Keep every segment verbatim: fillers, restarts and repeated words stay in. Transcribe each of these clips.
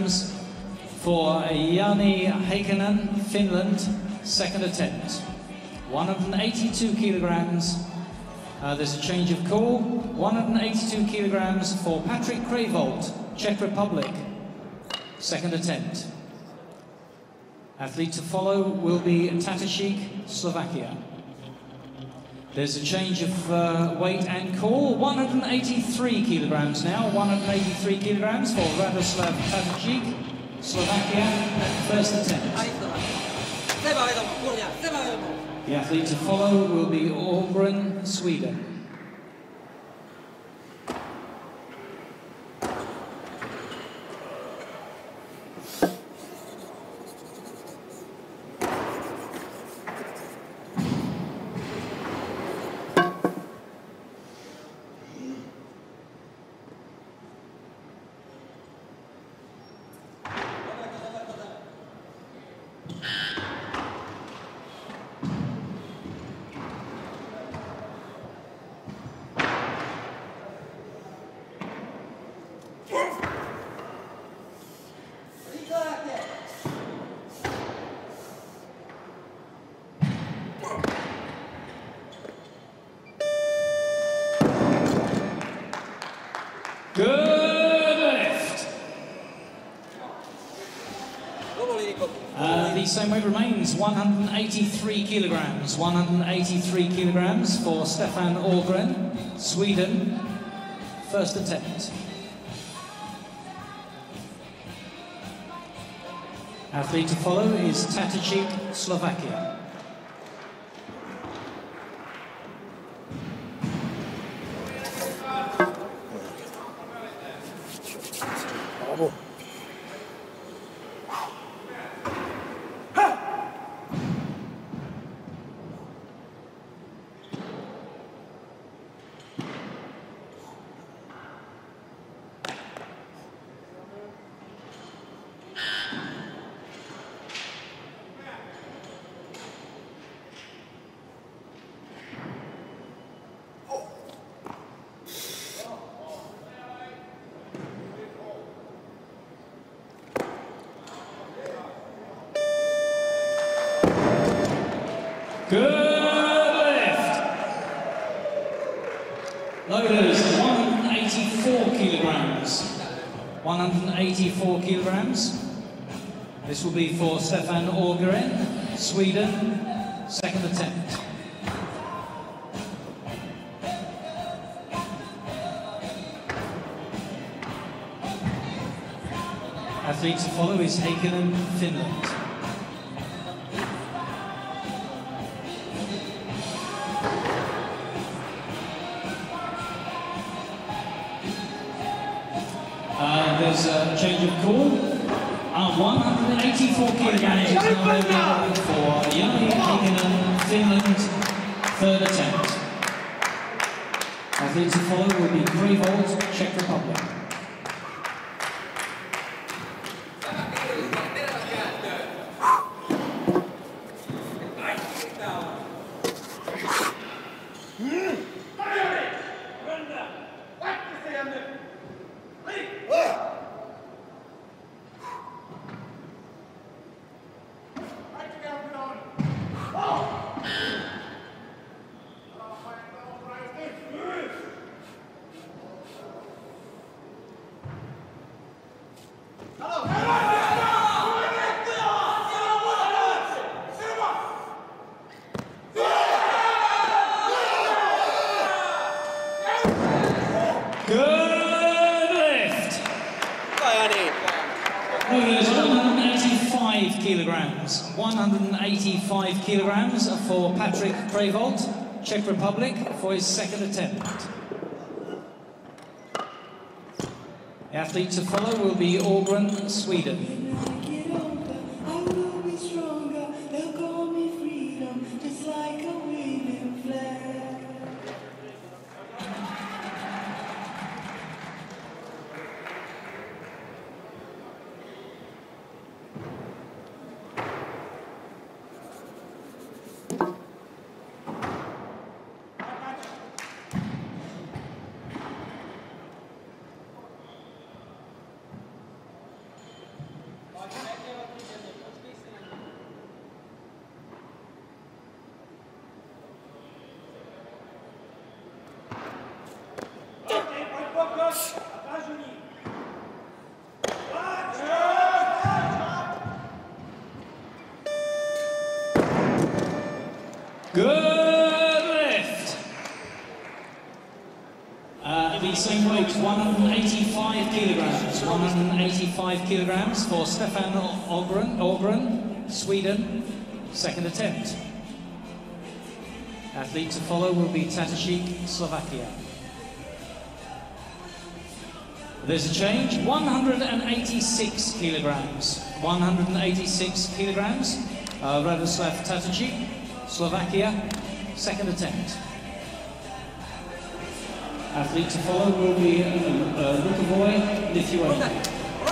kilograms for Jani Heikkinen, Finland, second attempt. one hundred eighty-two kilograms. Uh, there's a change of call. one hundred eighty-two kilograms for Patrick Kravold, Czech Republic, second attempt. Athlete to follow will be Tatashik, Slovakia. There's a change of uh, weight and call. one hundred eighty-three kilograms now. one hundred eighty-three kilograms for Radoslav Tatashik, Slovakia, first attempt. The athlete to follow will be Ågren, Sweden. Good lift. Uh, the same weight remains, one hundred eighty-three kilograms. one hundred eighty-three kilograms for Stefan Ågren, Sweden, first attempt. Athlete to follow is Tatashik, Slovakia. Good lift. Loaders, one hundred eighty-four kilograms. one hundred eighty-four kilograms. This will be for Stefan Ågren, Sweden, second attempt. Athlete to follow is Heikkinen, Finland. Uh, there's a change of call. Uh, one hundred eighty-four kilograms is now available for Jani Heikkinen, Finland, third attempt. Athlete to follow will be Kravold, Czech Republic. There's one hundred eighty-five kilograms. one hundred eighty-five kilograms for Patrick Kravold, Czech Republic, for his second attempt. The athlete to follow will be Ågren, Sweden. same weight, one hundred eighty-five kilograms. one hundred eighty-five kilograms for Stefan Ogren, Ogren, Sweden, second attempt. Athlete to follow will be Tatashik, Slovakia. There's a change, one hundred eighty-six kilograms. one hundred eighty-six kilograms, uh, Radoslav Tatashik, Slovakia, second attempt. Athlete to follow will be uh, uh, Lukovoy, Lithuania.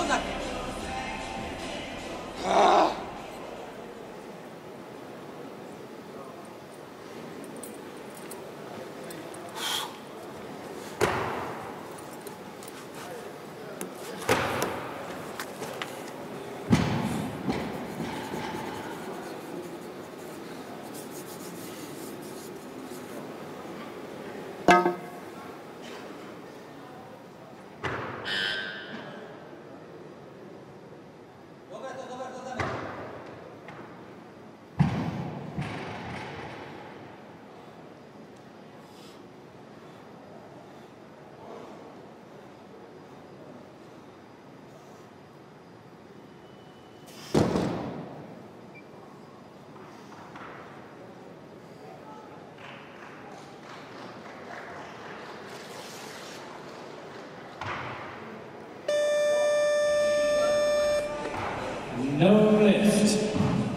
No lift.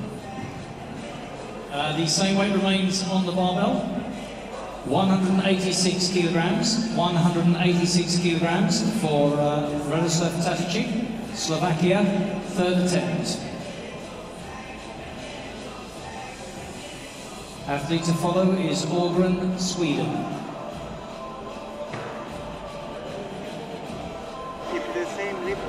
Uh, the same weight remains on the barbell. one hundred eighty-six kilograms. one hundred eighty-six kilograms for uh, Radoslav Tatashik, Slovakia, third attempt. Athlete to follow is Ogren, Sweden. Keep the same lift.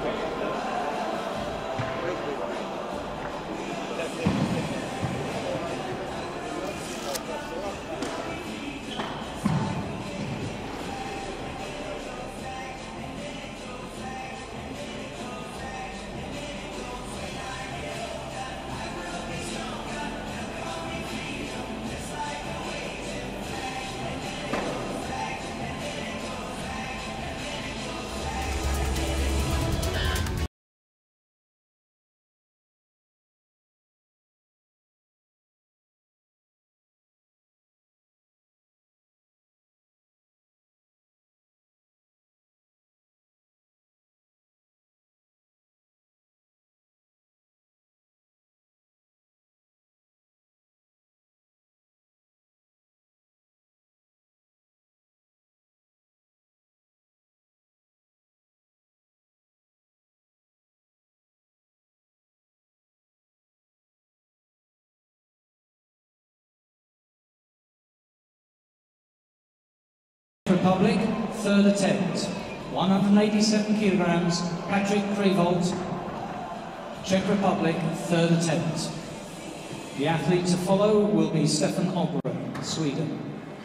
Republic, third attempt. one hundred eighty-seven kilograms, Patrick Krevold, Czech Republic, third attempt. The athlete to follow will be Stefan Ogren, Sweden.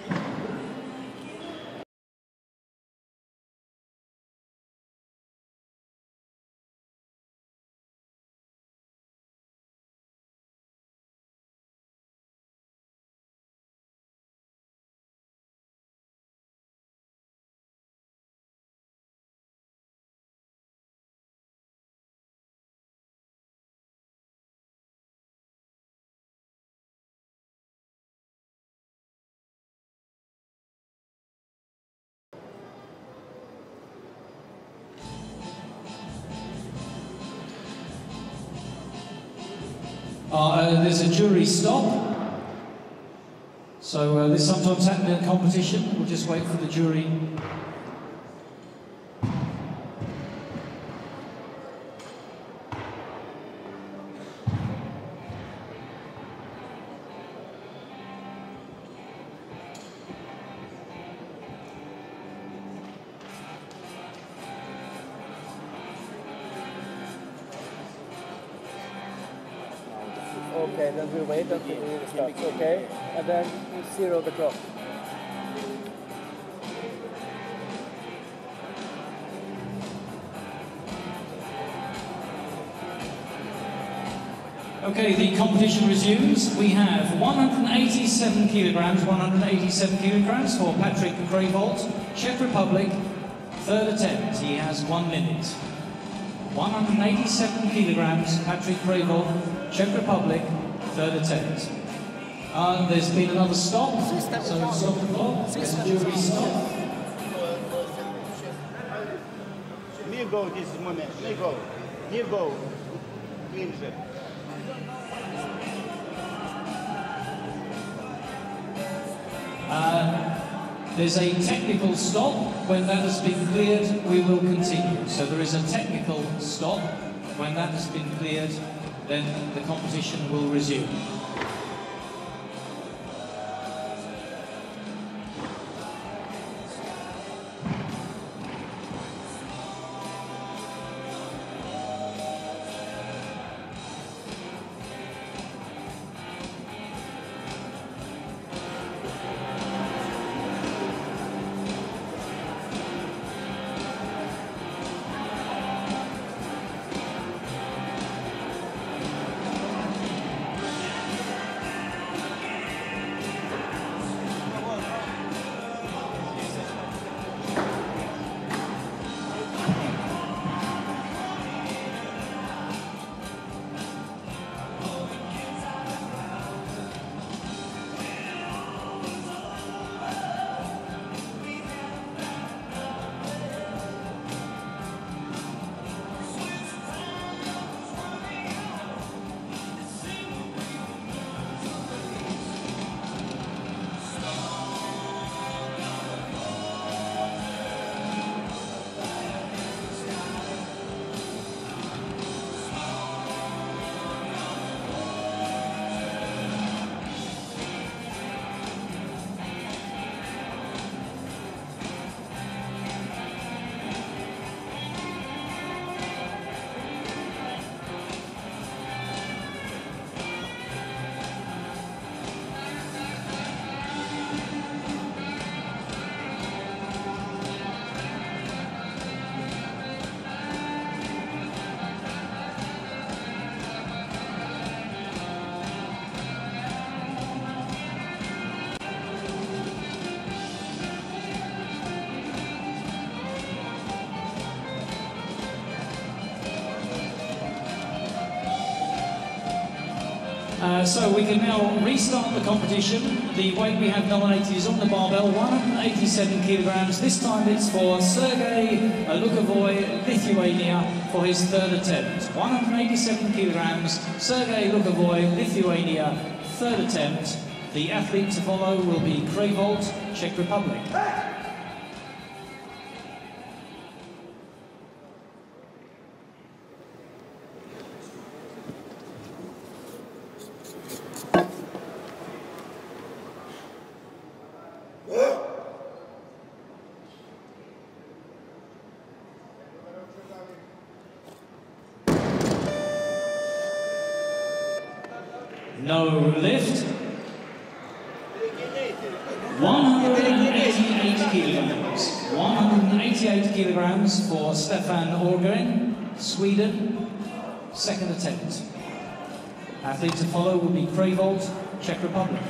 Uh, uh, there's a jury stop. So uh, this sometimes happens in a competition. We'll just wait for the jury. Okay, then we wait until it starts, okay? And then we zero the clock. Okay, the competition resumes. We have one hundred eighty-seven kilograms, one hundred eighty-seven kilograms for Patrick Krevold, Czech Republic, third attempt, he has one minute. one hundred eighty-seven kilograms, Patrick Prevost, Czech Republic, third attempt. And there's been another stop, so stop the clock, there's a jury stop. Me go this moment, me go, me go, Windsor. Uh, there's a technical stop. When that has been cleared, we will continue. So there is a technical stop. When that has been cleared, then the competition will resume. Uh, so we can now restart the competition. The weight we have nominated is on the barbell, one hundred eighty-seven kilograms. This time it's for Sergei Lukovoy, Lithuania, for his third attempt. one hundred eighty-seven kilograms, Sergei Lukovoy, Lithuania, third attempt. The athlete to follow will be Prevost, Czech Republic. No lift. one hundred eighty-eight kilograms. one hundred eighty-eight kilograms for Stefan Orgren, Sweden, second attempt. Athlete to follow will be Prevost, Czech Republic.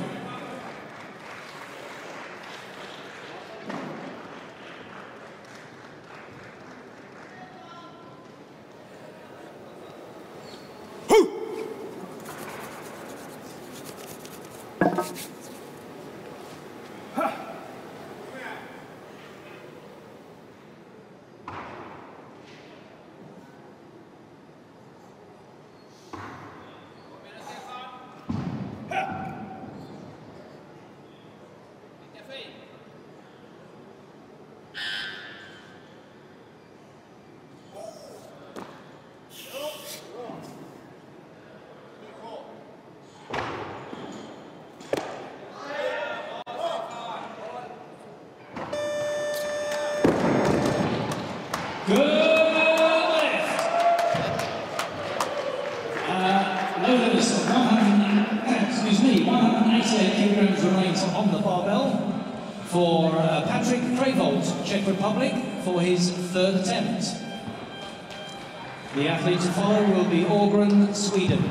Good lift. Uh, loaders of one hundred, excuse me, one hundred eighty-eight kilograms remains on the barbell for uh, Patrick Prevost, Czech Republic, for his third attempt. The athlete to follow will be Orgren, Sweden.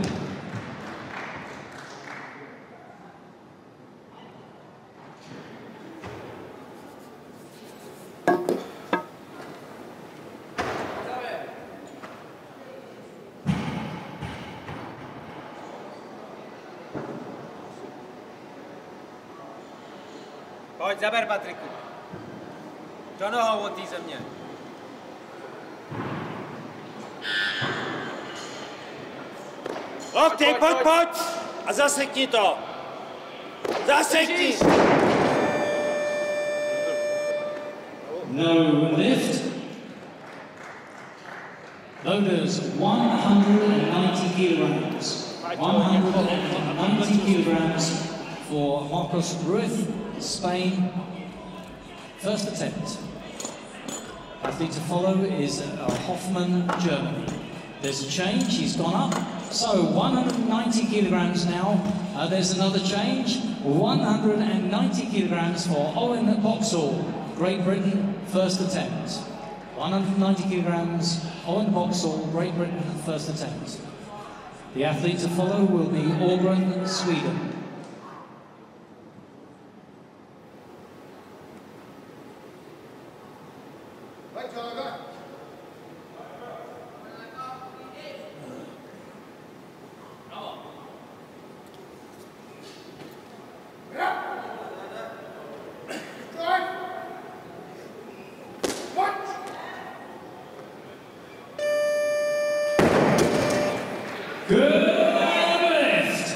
Pojď, zaber, Patriku. Do nohou od té země. Lokty, pojď, pojď! A zasekni to! Zasekni! No lift. Loaders one hundred ninety kilograms. one hundred ninety kilograms for Marcos Ruiz, Spain. First attempt. Athlete to follow is uh, Hoffman, Germany. There's a change, he's gone up. So one hundred ninety kilograms now. Uh, there's another change. one hundred ninety kilograms for Owen Boxall, Great Britain, first attempt. one hundred ninety kilograms, Owen Boxall, Great Britain, first attempt. The athlete to follow will be Ågren, Sweden. Good lift.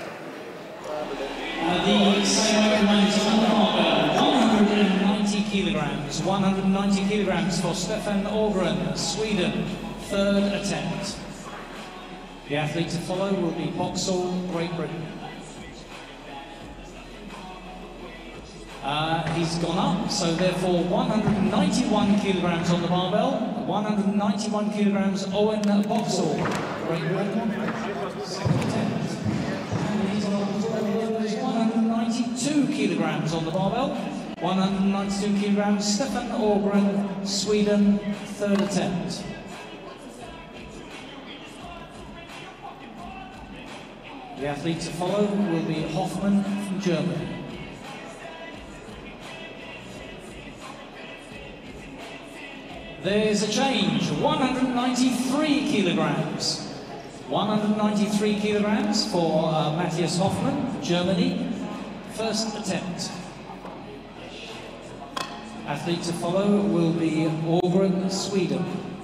Uh, the same remains on the barbell, one hundred ninety kilograms. one hundred ninety kilograms for Stefan Ågren, Sweden, third attempt. The athlete to follow will be Boxall, Great Britain. Uh, he's gone up, so therefore one hundred ninety-one kilograms on the barbell, one hundred ninety-one kilograms Owen Boxall, Great Britain, second attempt. And he's on one hundred ninety-two kilograms on the barbell, one hundred ninety-two kilograms Stefan Ågren, Sweden, third attempt. The athlete to follow will be Hoffman from Germany. There's a change, one hundred ninety-three kilograms. one hundred ninety-three kilograms for uh, Matthias Hoffmann, Germany, first attempt. Athlete to follow will be Ågren, Sweden.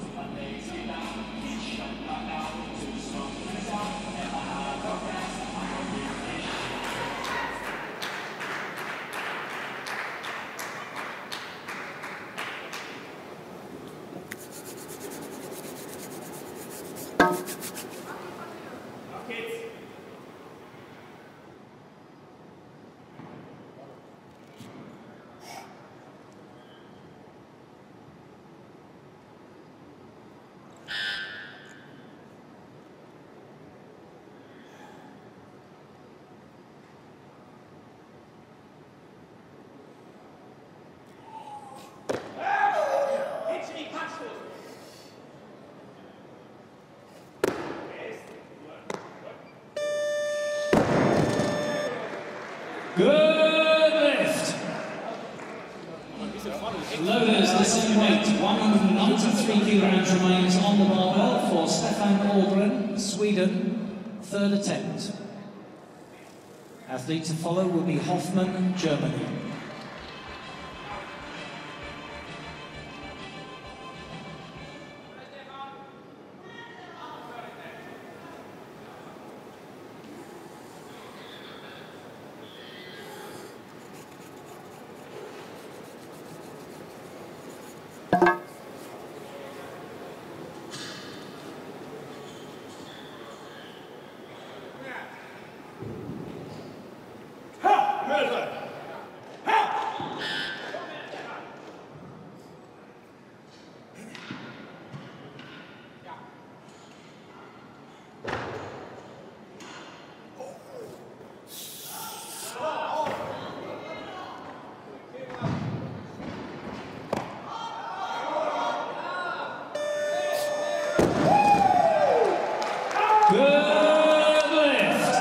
Good lift. Loaders the same weight, one hundred ninety-three kilograms remains on the barbell for Stefan Ågren, Sweden, third attempt. Athlete to follow will be Hoffman, Germany. Good lift.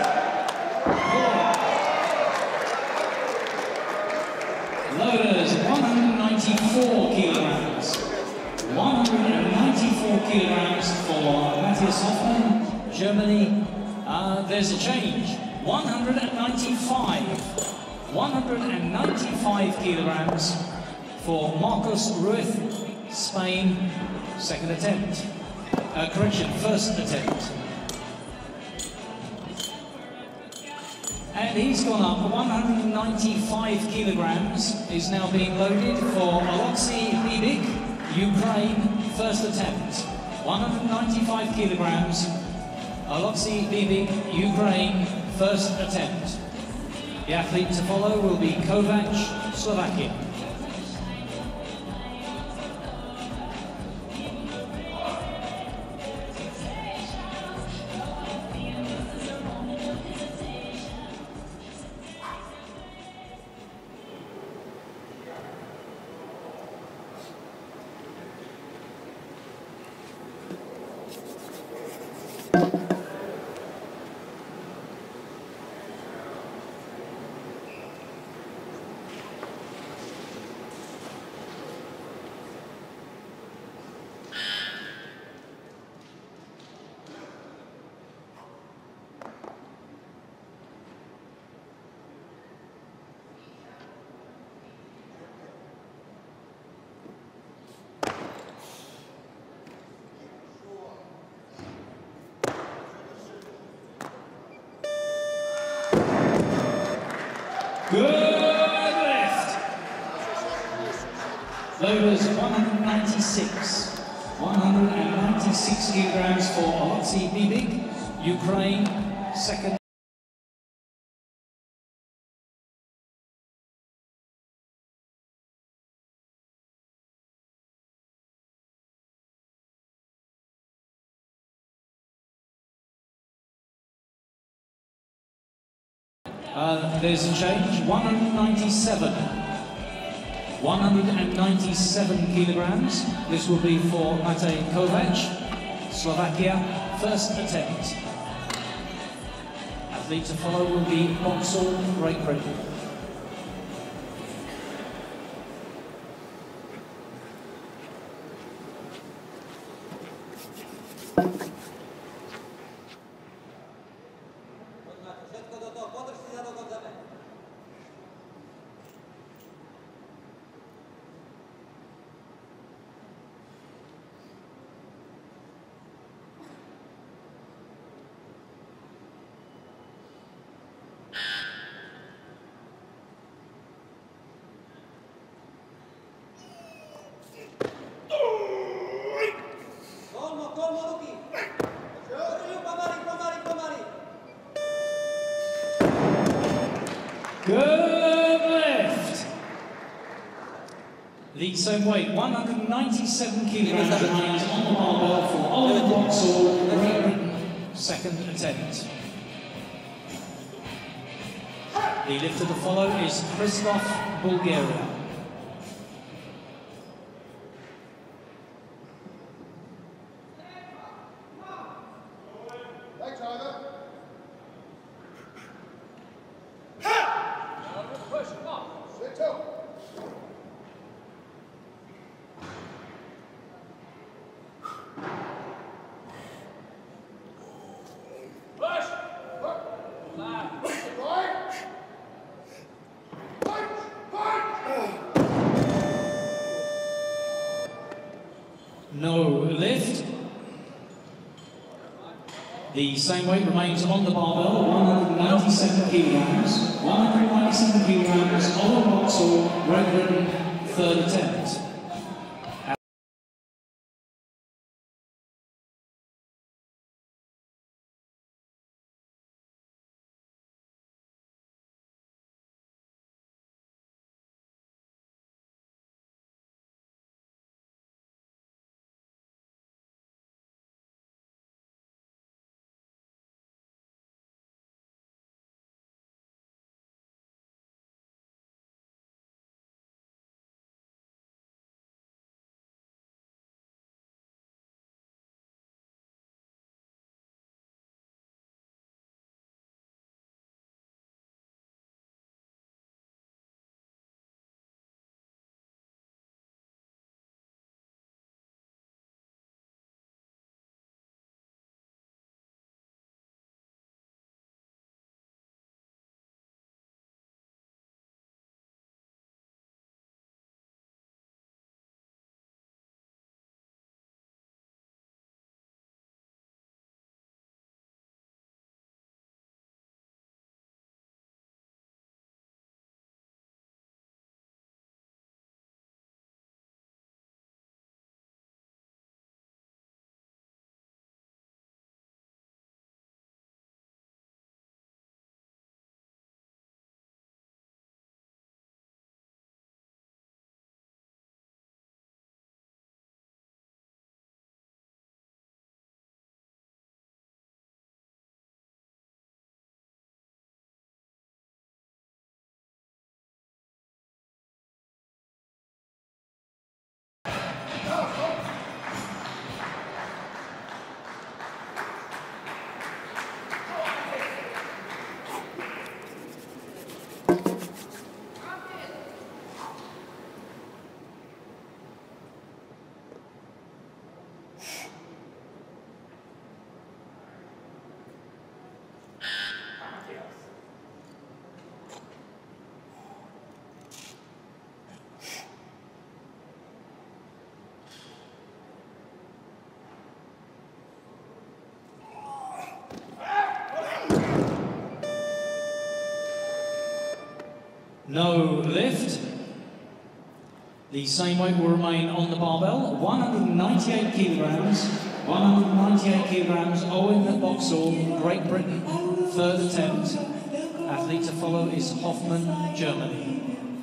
Loaders, one hundred ninety-four kilograms. one hundred ninety-four kilograms for Matthias Hoffmann, Germany. Uh, there's a change. one hundred ninety-five. one hundred ninety-five kilograms for Marcos Ruiz, Spain, second attempt. Uh, correction, first attempt. And he's gone up one hundred ninety-five kilograms, is now being loaded for Alexei Bibik, Ukraine, first attempt. one hundred ninety-five kilograms, Alexei Bibik, Ukraine, first attempt. The athlete to follow will be Kovac, Slovakia. Good lift. Loaders one hundred ninety-six. one hundred ninety-six kilograms for Alexei Bibik, Ukraine, second. Uh, there's a change, one hundred ninety-seven. one hundred ninety-seven kilograms. This will be for Matej Kovac, Slovakia, first attempt. Athlete to follow will be Boxall, Great Britain. Good lift. The same weight, one hundred ninety-seven kilograms remains on the barbell for Oliver Boxall, Great Britain, second attempt. The lifter to follow is Christoph, Bulgaria. No lift. The same weight remains on the barbell, one hundred ninety-seven kilograms. one hundred ninety-seven kilograms, Oliver Boxall, Great Britain, third attempt. No lift. The same weight will remain on the barbell, one hundred ninety-eight kilograms. one hundred ninety-eight kilograms, Owen Boxall, Great Britain, third attempt. Athlete to follow is Hoffman, Germany.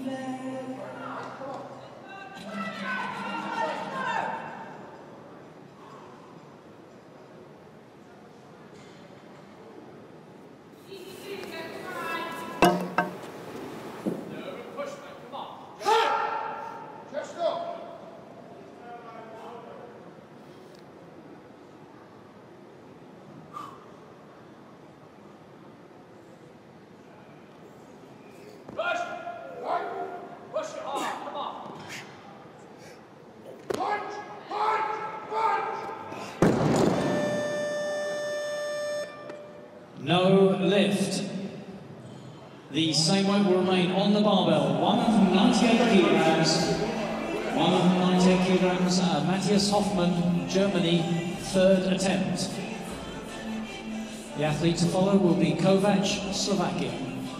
No lift. The same weight will remain on the barbell, one hundred ninety-eight kilograms. one hundred ninety-eight kilograms, uh, Matthias Hoffmann, Germany, third attempt. The athlete to follow will be Kovac, Slovakia.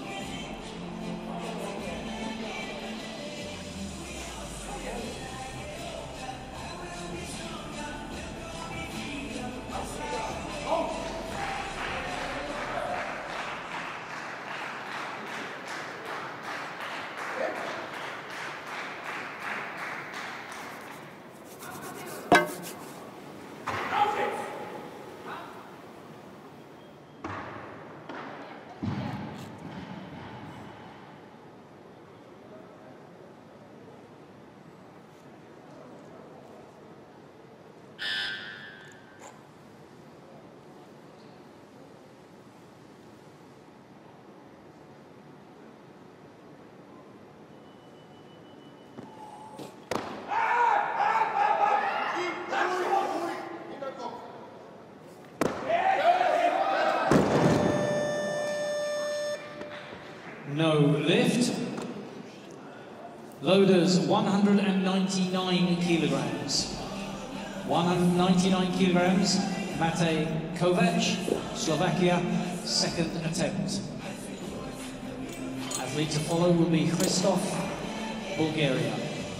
No lift. Loaders, one hundred ninety-nine kilograms. one hundred ninety-nine kilograms, Matej Kovac, Slovakia, second attempt. Athlete to follow will be Christoph, Bulgaria.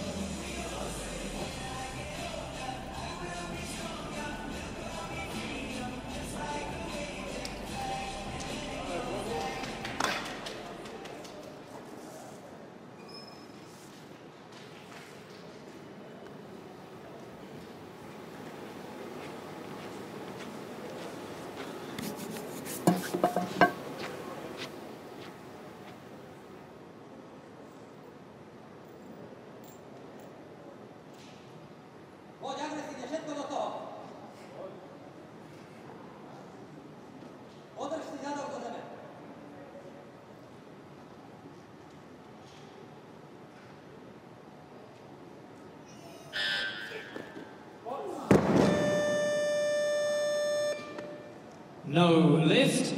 No lift.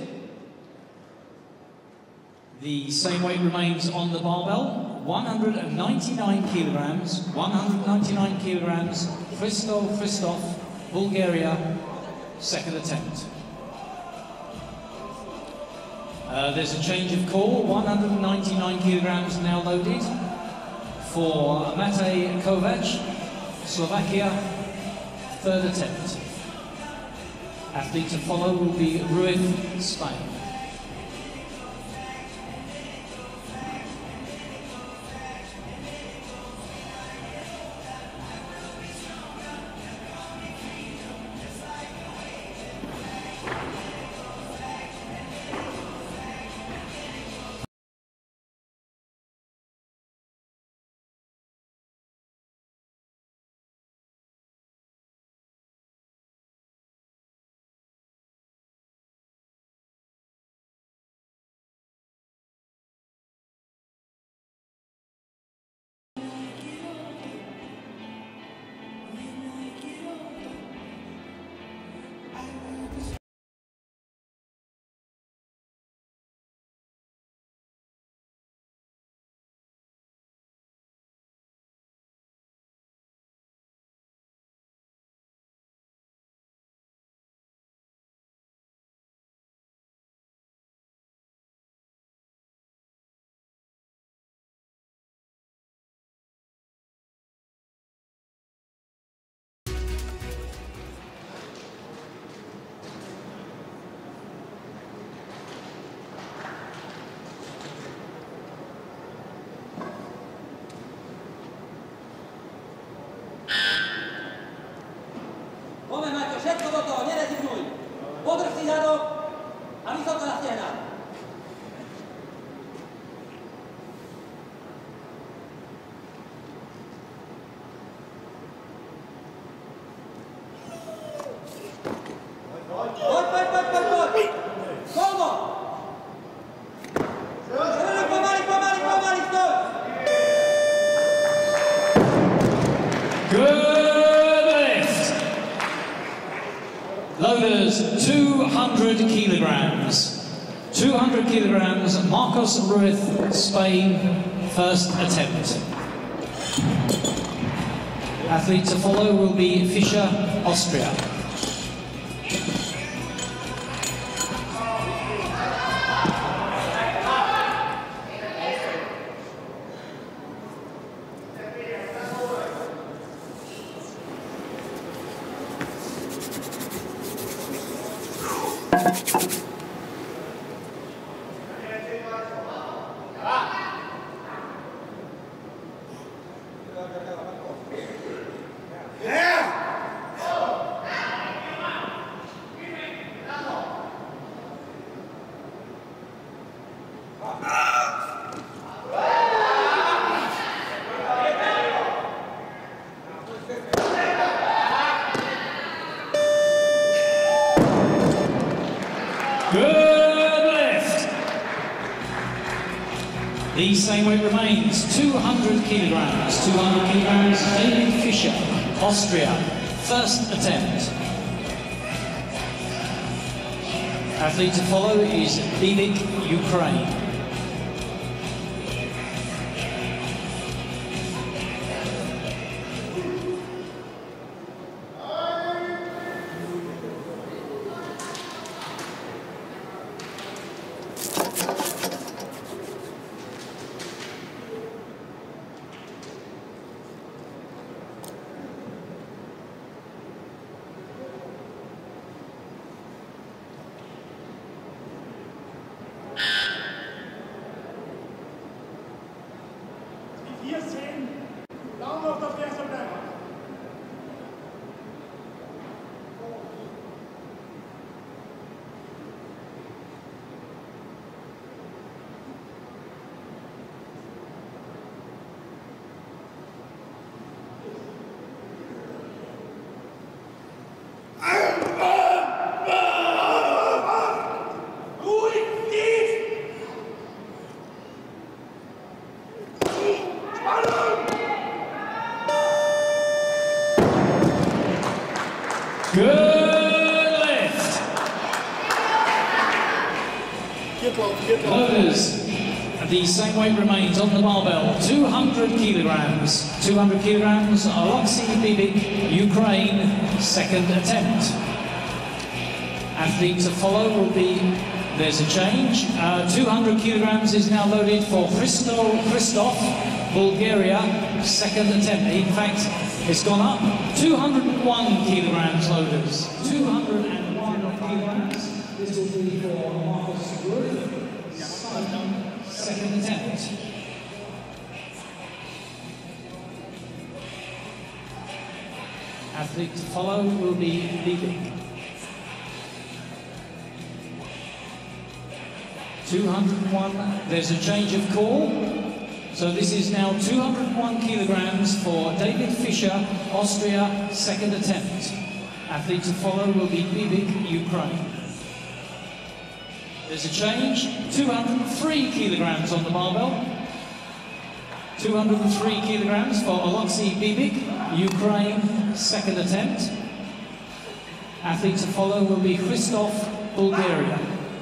The same weight remains on the barbell, one hundred ninety-nine kilograms, one hundred ninety-nine kilograms, Christo Christoph, Bulgaria, second attempt. Uh, there's a change of call, one hundred ninety-nine kilograms now loaded for Matej Kovac, Slovakia, third attempt. Athlete to follow will be Ruiz, Spain. hundred kilograms. two hundred kilograms, Marcos Ruiz, Spain, first attempt. Athlete to follow will be Fischer, Austria. The same weight remains, two hundred kilograms. two hundred kilograms, David Fischer, Austria, first attempt. Athlete to follow is Bibik, Ukraine. Good lift. Loaders. The same weight remains on the barbell. two hundred kilograms. two hundred kilograms. Alexei Bibik, Ukraine. Second attempt. Athlete to follow will be. There's a change. Uh, two hundred kilograms is now loaded for Christo Christoph, Bulgaria. Second attempt. In fact, it's gone up. two hundred one kilograms loaders. two hundred one kilograms. This will be for Marcos Ruiz. Second attempt. Athlete to follow will be Bibik. two hundred one. There's a change of call. So this is now two hundred one kilograms for David Fischer, Austria, second attempt. Athlete to follow will be Bibik, Ukraine. There's a change, two hundred three kilograms on the barbell. two hundred three kilograms for Alexei Bibik, Ukraine, second attempt. Athlete to follow will be Christoph, Bulgaria.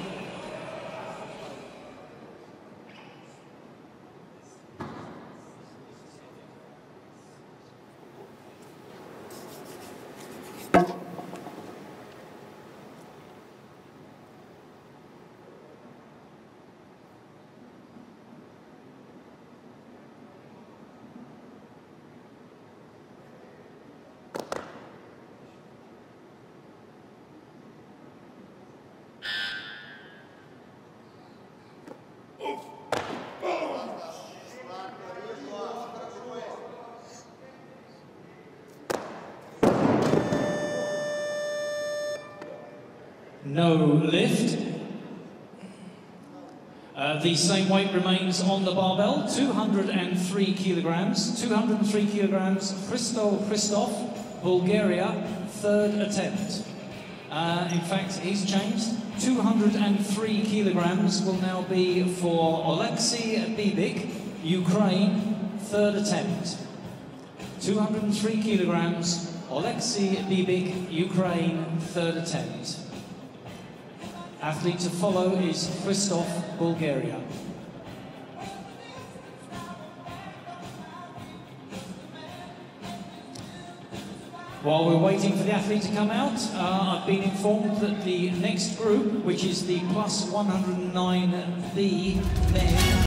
No lift. Uh, the same weight remains on the barbell, two hundred three kilograms. two hundred three kilograms, Christo Christoph, Bulgaria, third attempt. Uh, in fact, he's changed. two hundred three kilograms will now be for Alexei Bibik, Ukraine, third attempt. two hundred three kilograms, Alexei Bibik, Ukraine, third attempt. Athlete to follow is Christoph, Bulgaria. While we're waiting for the athlete to come out, uh, I've been informed that the next group, which is the plus one hundred nine B men,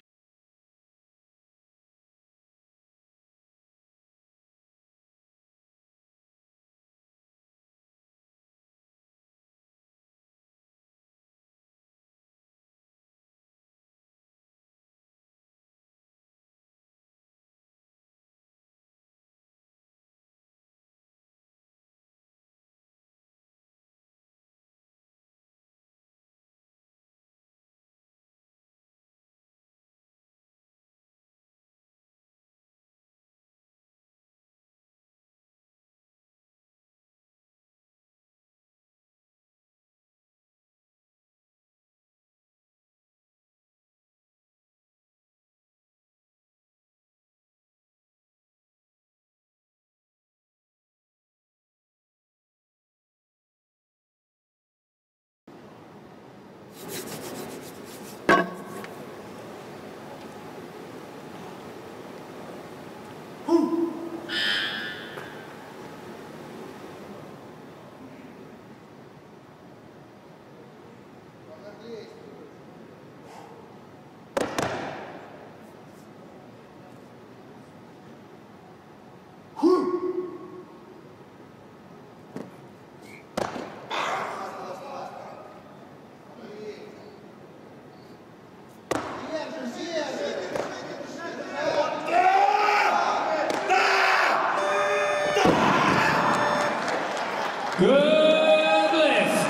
good lift.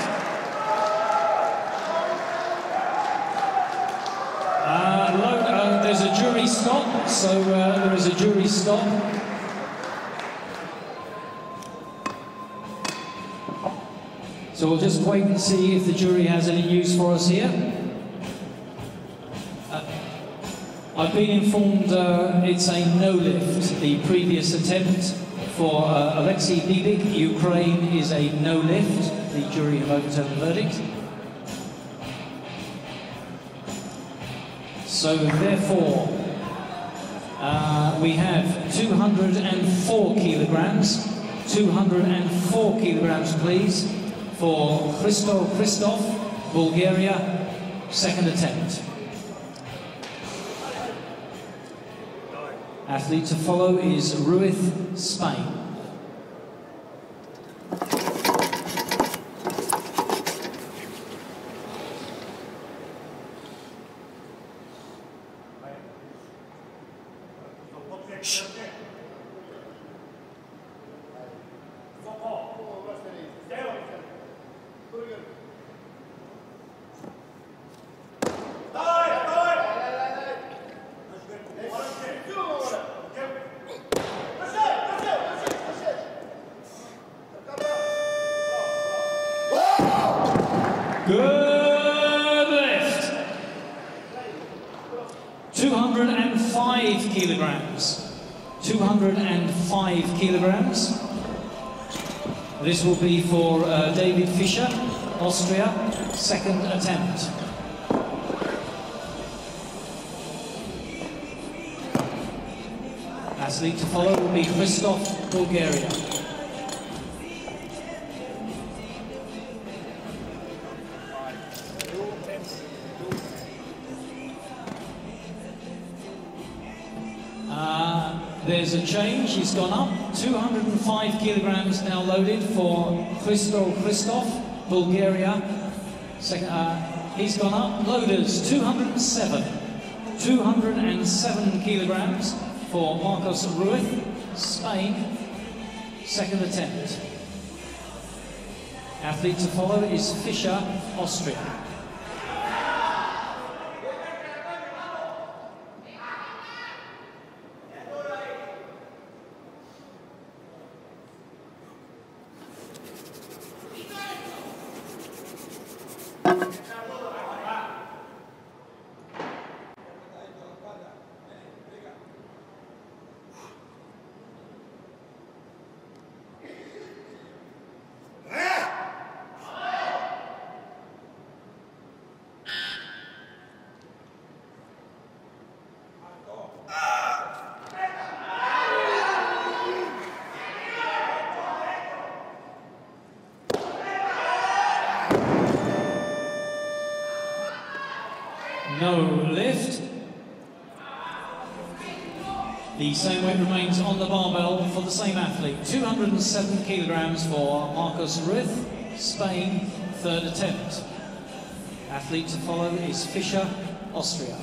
Uh, load, uh, there's a jury stop, so uh, there is a jury stop. So we'll just wait and see if the jury has any news for us here. Uh, I've been informed uh, it's a no lift. The previous attempt for uh, Alexei Bibik, Ukraine, is a no lift. The jury have overturned the verdict. So therefore, uh, we have two hundred four kilograms. two hundred four kilograms, please, for Christo Christoph, Bulgaria, second attempt. Athlete to follow is Ruiz, Spain. Good lift. two hundred five kilograms. two hundred five kilograms. This will be for uh, David Fischer, Austria, second attempt. Athlete to follow will be Christoph, Bulgaria. Uh, there's a change, he's gone up. two hundred five kilograms now loaded for Christo Christoph, Bulgaria. Second, uh, he's gone up. Loaders, two hundred seven. two hundred seven kilograms for Marcos Ruiz, Spain. Second attempt. Athlete to follow is Fischer, Austria. No lift. The same weight remains on the barbell for the same athlete. two hundred seven kilograms for Marcus Ruiz, Spain, third attempt. Athlete to follow is Fischer, Austria.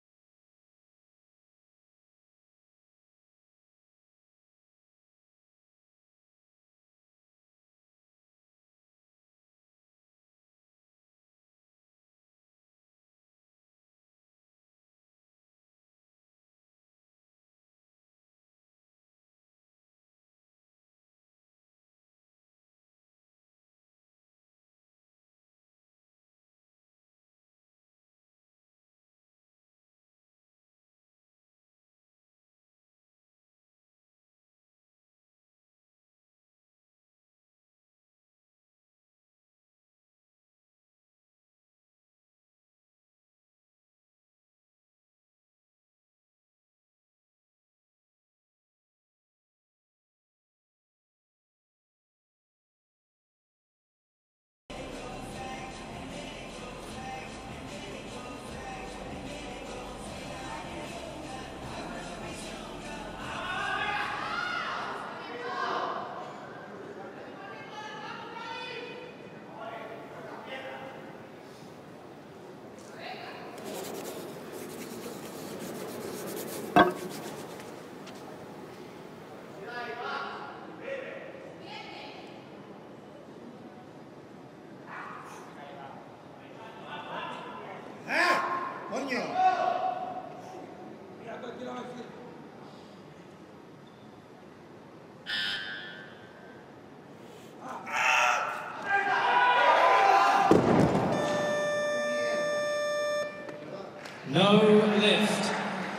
No lift.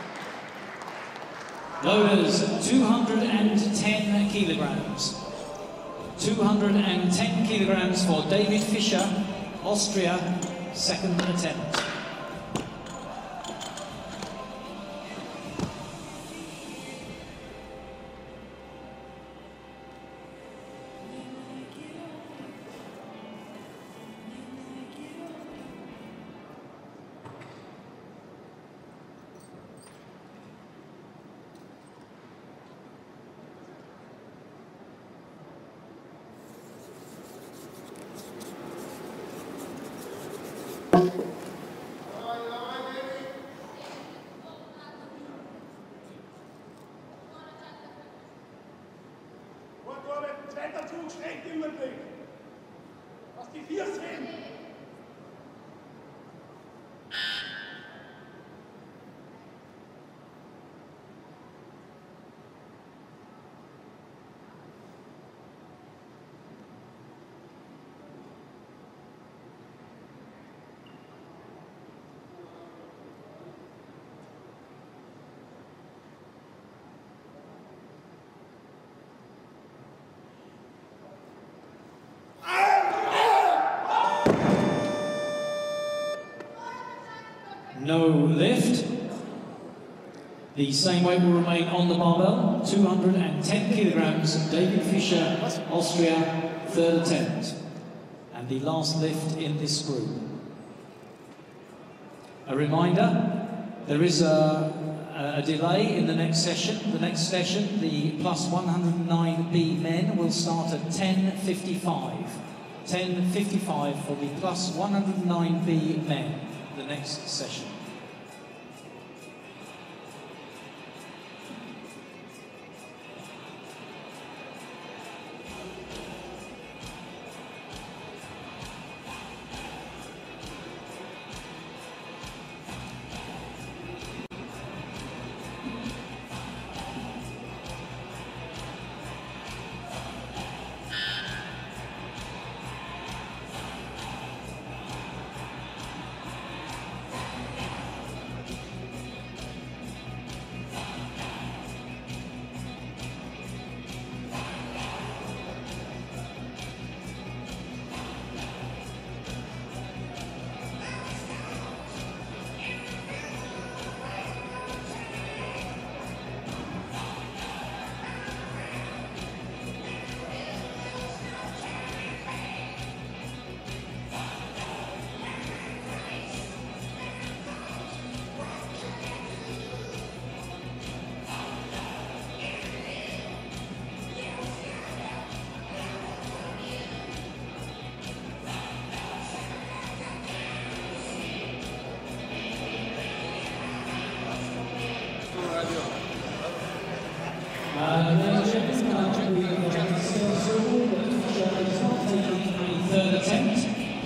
Loaders, two hundred ten kilograms. two hundred ten kilograms for David Fischer, Austria, second attempt. Zug schräg im Blick. Was die vier sehen. No lift. The same weight will remain on the barbell, two hundred ten kilograms, David Fischer, Austria, third attempt. And the last lift in this group. A reminder, there is a, a delay in the next session. The next session, the plus one hundred nine B men, will start at ten fifty-five. ten fifty-five for the plus one hundred nine B men, the next session.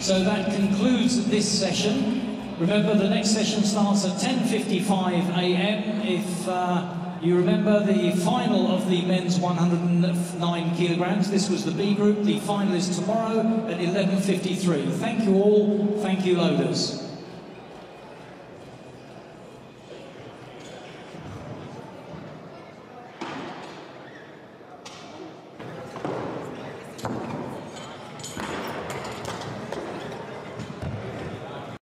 So that concludes this session. Remember, the next session starts at ten fifty-five a m If uh, you remember the final of the men's one hundred nine kilograms, this was the B group. The final is tomorrow at eleven fifty-three. Thank you all. Thank you, loaders.